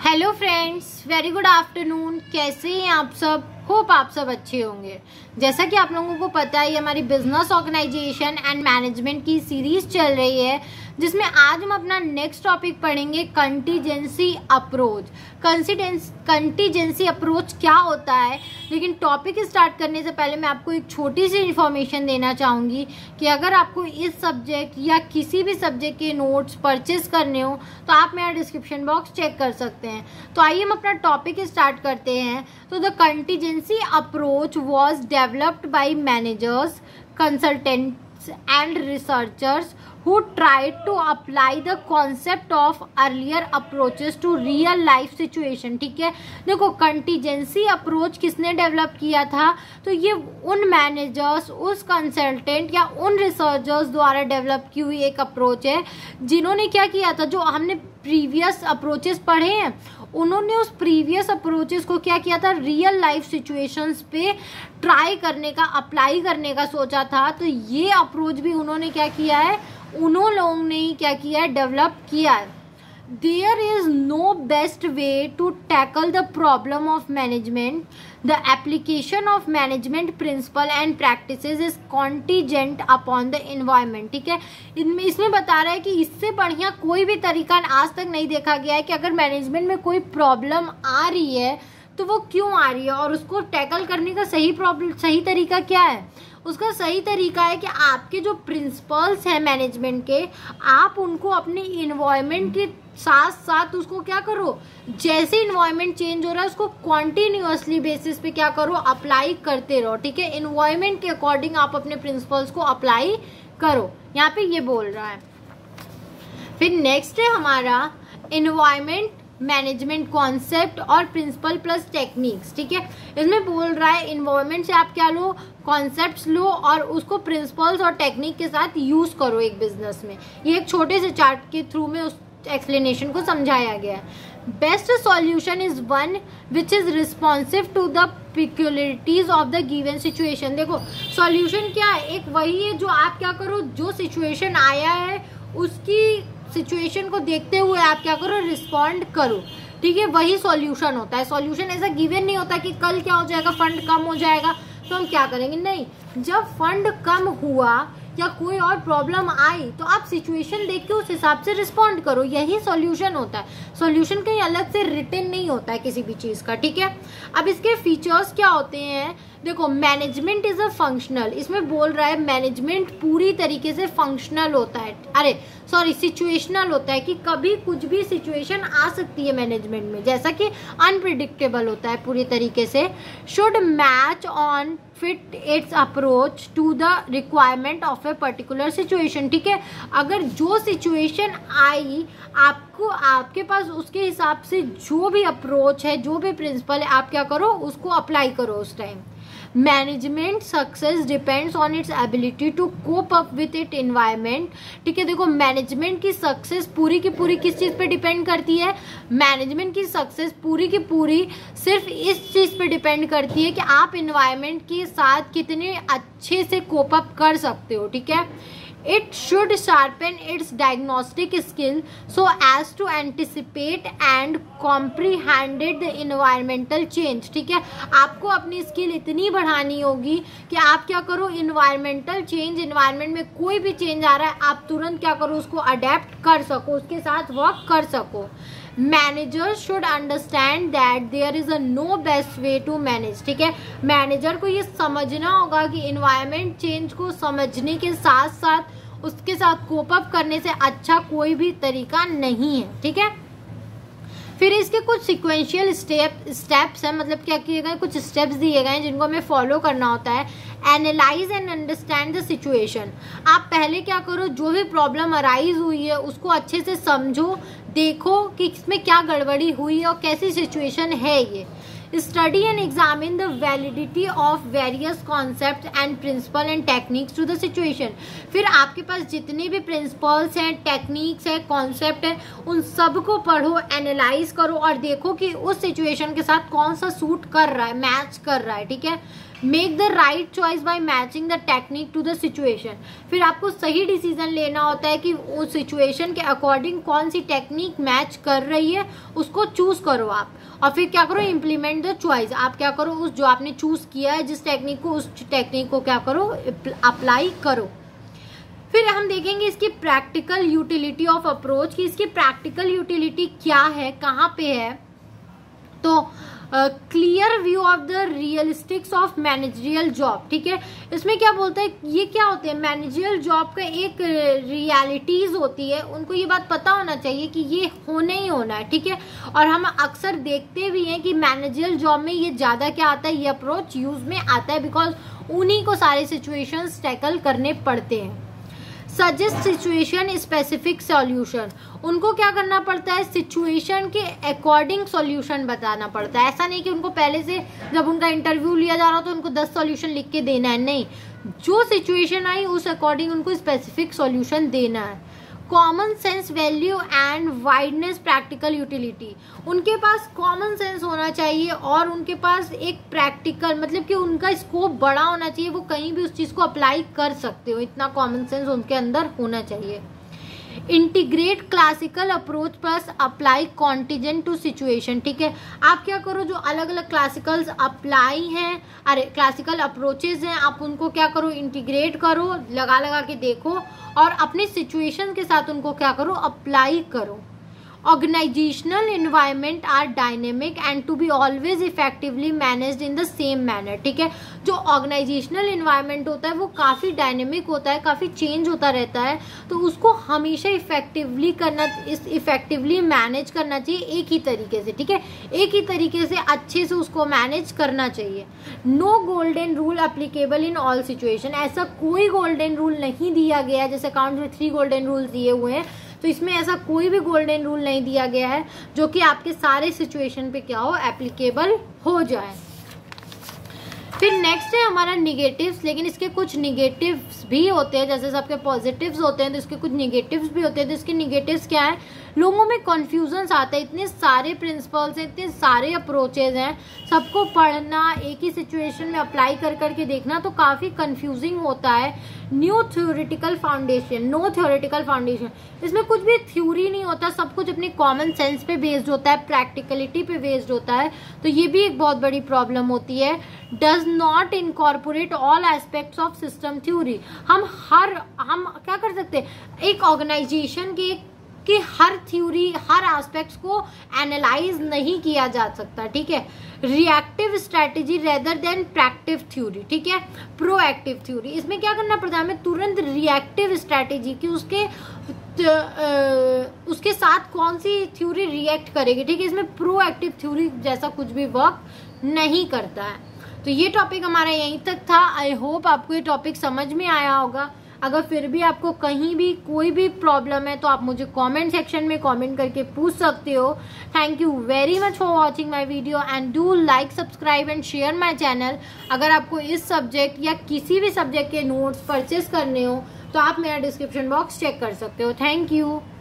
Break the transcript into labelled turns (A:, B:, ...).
A: Hello friends, very good afternoon. कैसे हैं आप सब? होप आप सब अच्छे होंगे। जैसा कि आप लोगों को पता है, हमारी बिजनेस ऑर्गेनाइजेशन एंड मैनेजमेंट की सीरीज चल रही है, जिसमें आज हम अपना नेक्स्ट टॉपिक पढ़ेंगे कंटीजेंसी अप्रोच। कंटीजेंसी अप्रोच क्या होता है, लेकिन टॉपिक स्टार्ट करने से पहले मैं आपको एक छोटी सी इन्फॉर्मेशन देना चाहूँगी कि अगर आपको इस सब्जेक्ट या किसी भी सब्जेक्ट के नोट्स परचेज करने हो तो आप मेरा डिस्क्रिप्शन बॉक्स चेक कर सकते हैं। तो आइए हम अपना टॉपिक स्टार्ट करते हैं। तो the contingency approach was developed by managers, consultants and researchers who tried to apply the concept of earlier approaches to real life situation। ठीक है, देखो कंटीजेंसी अप्रोच किसने डेवलप किया था? तो ये उन मैनेजर्स, उस कंसल्टेंट या उन रिसर्चर्स द्वारा डेवलप की हुई एक अप्रोच है, जिन्होंने क्या किया था, जो हमने प्रीवियस अप्रोचेस पढ़े हैं, उन्होंने उस प्रीवियस अप्रोचेस को क्या किया था, रियल लाइफ सिचुएशंस पे ट्राई करने का, अप्लाई करने का सोचा था। तो ये अप्रोच भी उन्होंने क्या किया है, उन्होंने लोगों ने ही क्या किया है, डेवलप किया है। There is no best way to tackle the problem of management. The application of management principle and practices is contingent upon the environment। ठीक है, इसमें बता रहा है कि इससे बढ़िया कोई भी तरीका आज तक नहीं देखा गया है कि अगर मैनेजमेंट में कोई प्रॉब्लम आ रही है तो वो क्यों आ रही है और उसको टैकल करने का सही तरीका क्या है। उसका सही तरीका है कि आपके जो प्रिंसिपल्स हैं मैनेजमेंट के, आप उनको अपने इन्वायरमेंट के साथ साथ उसको क्या करो, जैसे इन्वायरमेंट चेंज हो रहा है उसको कॉन्टिन्यूअसली बेसिस पे क्या करो, अप्लाई करते रहो। ठीक है, इन्वायरमेंट के अकॉर्डिंग आप अपने प्रिंसिपल्स को अप्लाई करो, यहाँ पे ये बोल रहा है। फिर नेक्स्ट है हमारा इन्वायरमेंट मैनेजमेंट कॉन्सेप्ट और प्रिंसिपल प्लस टेक्निक्स। ठीक है, इसमें बोल रहा है इन्वायरमेंट से आप क्या लो, कॉन्सेप्ट्स लो और उसको प्रिंसिपल्स और टेक्निक के साथ यूज करो एक बिजनेस में। ये एक छोटे से चार्ट के थ्रू में उस एक्सप्लेनेशन को समझाया गया है। Best solution is one which is responsive to the peculiarities of the given situation. देखो सॉल्यूशन क्या है, एक वही है जो आप क्या करो, जो सिचुएशन आया है उसकी सिचुएशन को देखते हुए आप क्या करो, रिस्पॉन्ड करो। ठीक है, वही सॉल्यूशन होता है। सॉल्यूशन ऐसा गिवन नहीं होता कि कल क्या हो जाएगा, फंड कम हो जाएगा तो हम क्या करेंगे, नहीं। जब फंड कम हुआ या कोई और प्रॉब्लम आई तो आप सिचुएशन देख के उस हिसाब से रिस्पॉन्ड करो, यही सॉल्यूशन होता है। सॉल्यूशन कहीं अलग से रिटन नहीं होता है किसी भी चीज का। ठीक है, अब इसके फीचर्स क्या होते हैं, देखो मैनेजमेंट इज अ फंक्शनल, इसमें बोल रहा है मैनेजमेंट पूरी तरीके से फंक्शनल होता है, सिचुएशनल होता है कि कभी कुछ भी सिचुएशन आ सकती है मैनेजमेंट में, जैसा कि अनप्रिडिक्टेबल होता है पूरी तरीके से। Should match on fit its approach to the requirement of a particular situation. ठीक है, अगर जो सिचुएशन आई आपको, आपके पास उसके हिसाब से जो भी अप्रोच है, जो भी प्रिंसिपल है, आप क्या करो, उसको अप्लाई करो उस time. Management success depends on its ability to cope up with it environment. ठीक है, देखो मैनेजमेंट की सक्सेस पूरी की पूरी किस चीज पे डिपेंड करती है, मैनेजमेंट की सक्सेस पूरी की पूरी सिर्फ इस चीज पे डिपेंड करती है कि आप एनवायरमेंट के साथ कितने अच्छे से कोप अप कर सकते हो। ठीक है, it should sharpen its diagnostic skill so as to anticipate and comprehend the environmental change। ठीक है, आपको अपनी स्किल इतनी बढ़ानी होगी कि आप क्या करो, इन्वायरमेंटल चेंज, इन्वायरमेंट में कोई भी चेंज आ रहा है आप तुरंत क्या करो, उसको अडेप्ट कर सको, उसके साथ वर्क कर सको। Manager should understand that there is a no best way to manage. ठीक है, मैनेजर को ये समझना होगा कि इन्वायरमेंट चेंज को समझने के साथ साथ उसके साथ कोप अप करने से अच्छा कोई भी तरीका नहीं है। ठीक है, फिर इसके कुछ सिक्वेंशियल स्टेप्स हैं, मतलब क्या किए गए, कुछ स्टेप्स दिए गए हैं जिनको हमें फॉलो करना होता है। Analyse and understand the situation. आप पहले क्या करो, जो भी प्रॉब्लम अराइज हुई है उसको अच्छे से समझो, देखो कि इसमें क्या गड़बड़ी हुई है और कैसी सिचुएशन है ये। Study and examine the validity of various concepts and principles and techniques to the situation। फिर आपके पास जितने भी प्रिंसिपल्स हैं, टेक्निक्स हैं, कॉन्सेप्ट हैं, उन सब को पढ़ो, एनालाइज करो और देखो कि उस सिचुएशन के साथ कौन सा सूट कर रहा है, मैच कर रहा है। ठीक है, make the right choice by matching the technique to the situation. फिर आपको सही डिसीजन लेना होता है कि उस सिचुएशन के अकॉर्डिंग कौन सी टेक्निक मैच कर रही है, उसको चूज करो आप, और फिर क्या करो, इम्प्लीमेंट द चॉइस। आप क्या करो, उस जो आपने चूज किया है जिस टेक्निक को, उस टेक्निक को क्या करो, अप्लाई करो। फिर हम देखेंगे इसकी प्रैक्टिकल यूटिलिटी ऑफ अप्रोच, कि इसकी प्रैक्टिकल यूटिलिटी क्या है, कहाँ पे है। तो clear view of the realistics of managerial job, ठीक है। इसमें क्या बोलते हैं, ये क्या होते हैं, मैनेजरियल जॉब का एक रियलिटीज होती है, उनको ये बात पता होना चाहिए कि ये होने ही होना है, ठीक है। और हम अक्सर देखते भी हैं कि मैनेजरियल जॉब में ये ज़्यादा क्या आता है, ये अप्रोच यूज में आता है, बिकॉज उन्हीं को सारे सिचुएशंस टैकल करने पड़ते हैं। सजेस्ट सिचुएशन स्पेसिफिक सॉल्यूशन, उनको क्या करना पड़ता है, सिचुएशन के अकॉर्डिंग सॉल्यूशन बताना पड़ता है। ऐसा नहीं कि उनको पहले से जब उनका इंटरव्यू लिया जा रहा हो तो उनको 10 सॉल्यूशन लिख के देना है, नहीं, जो सिचुएशन आई उस अकॉर्डिंग उनको स्पेसिफिक सॉल्यूशन देना है। Common sense value and wideness practical utility, उनके पास कॉमन सेंस होना चाहिए और उनके पास एक प्रैक्टिकल, मतलब कि उनका स्कोप बड़ा होना चाहिए, वो कहीं भी उस चीज़ को अप्लाई कर सकते हो, इतना कॉमन सेंस उनके अंदर होना चाहिए। Integrate classical approach plus apply contingent to situation, ठीक है। आप क्या करो, जो अलग अलग क्लासिकल्स अप्लाई हैं, अरे क्लासिकल अप्रोचेज हैं, आप उनको क्या करो, इंटीग्रेट करो, लगा लगा के देखो और अपनी सिचुएशन के साथ उनको क्या करो, अप्लाई करो। Organisational environment are dynamic and to be always effectively managed in the same manner, ठीक है। जो ऑर्गेनाइजेशनल एनवायरनमेंट होता है वो काफ़ी डायनेमिक होता है, काफ़ी चेंज होता रहता है, तो उसको हमेशा इफेक्टिवली मैनेज करना चाहिए एक ही तरीके से, ठीक है, एक ही तरीके से अच्छे से उसको मैनेज करना चाहिए। No golden rule applicable in all situation, ऐसा कोई गोल्डन रूल नहीं दिया गया है, जैसे अकाउंट में 3 गोल्डन रूल्स दिए हुए हैं, तो इसमें ऐसा कोई भी गोल्डन रूल नहीं दिया गया है जो कि आपके सारे सिचुएशन पे क्या हो, एप्लीकेबल हो जाए। फिर नेक्स्ट है हमारा निगेटिव्स, लेकिन इसके कुछ निगेटिव्स भी होते हैं, जैसे सबके पॉजिटिव्स होते हैं तो इसके कुछ निगेटिव्स भी होते हैं। तो इसके निगेटिव्स क्या है, लोगों में कन्फ्यूजन्स आता है, इतने सारे प्रिंसिपल्स हैं, इतने सारे अप्रोचेज हैं, सबको पढ़ना, एक ही सिचुएशन में अप्लाई कर करके देखना तो काफ़ी कंफ्यूजिंग होता है। नो थ्योरेटिकल फाउंडेशन, इसमें कुछ भी थ्योरी नहीं होता, सब कुछ अपने कॉमन सेंस पे बेस्ड होता है, प्रैक्टिकलिटी पे बेस्ड होता है, तो ये भी एक बहुत बड़ी प्रॉब्लम होती है। Does not incorporate all aspects of system theory, हम क्या कर सकते हैं, एक ऑर्गेनाइजेशन के हर थ्योरी, हर एस्पेक्ट्स को एनालाइज नहीं किया जा सकता, ठीक है। Reactive strategy rather than proactive theory, ठीक है, प्रोएक्टिव थ्योरी, इसमें क्या करना पड़ता है हमें, तुरंत रिएक्टिव स्ट्रैटेजी की उसके साथ कौन सी थ्योरी रिएक्ट करेगी, ठीक है, इसमें प्रोएक्टिव थ्योरी जैसा कुछ भी वर्क नहीं करता है। तो ये टॉपिक हमारा यहीं तक था। आई होप आपको ये टॉपिक समझ में आया होगा। अगर फिर भी आपको कहीं भी कोई भी प्रॉब्लम है तो आप मुझे कमेंट सेक्शन में कमेंट करके पूछ सकते हो। Thank you very much for watching my video and do like, subscribe and share my channel. अगर आपको इस सब्जेक्ट या किसी भी सब्जेक्ट के नोट्स परचेस करने हो तो आप मेरा डिस्क्रिप्शन बॉक्स चेक कर सकते हो। Thank you.